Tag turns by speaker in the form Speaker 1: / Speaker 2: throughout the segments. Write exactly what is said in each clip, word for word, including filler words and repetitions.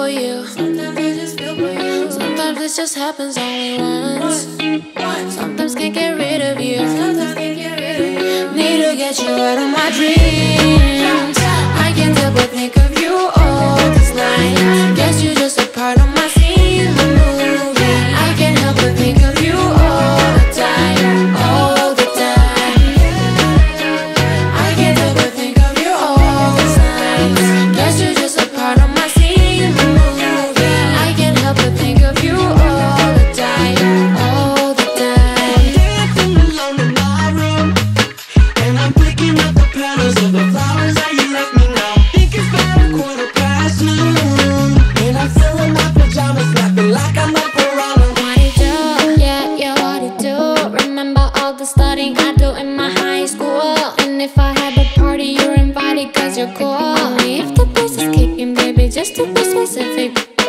Speaker 1: for you. Sometimes I just feel for you. Sometimes this just happens only once. Sometimes can't get rid of you. Sometimes can't get rid of you. Need to get you out of my dreams. I can't help but think of you all this night. Guess you're just a part of my scene, my movie. I can't help but think of you all the time, all the time. I can't help but think of you all this night. Guess you're just a part of my scene, my movie. I can't help but think of you all the time, all the time.
Speaker 2: Dancing alone in my room, and I'm picking up the petals of the flowers that you left me now. Think it's about a quarter past noon, and I'm still in my pajamas, laughing like I'm up around.
Speaker 1: What it do? Yeah, yeah, what it do? Remember all the studying I do in my high school. And if I have a party, you're invited cause you're cool. Only if the bass is kicking, baby, just to be specific.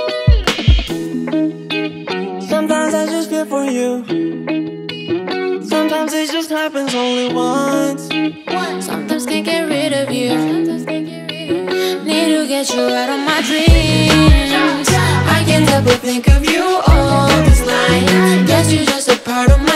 Speaker 2: Sometimes I just feel for you. Sometimes it just happens only once.
Speaker 1: Sometimes can't get rid of you. Need to get you out of my dreams. I can't help but think of you all this night. Guess you're just a part of my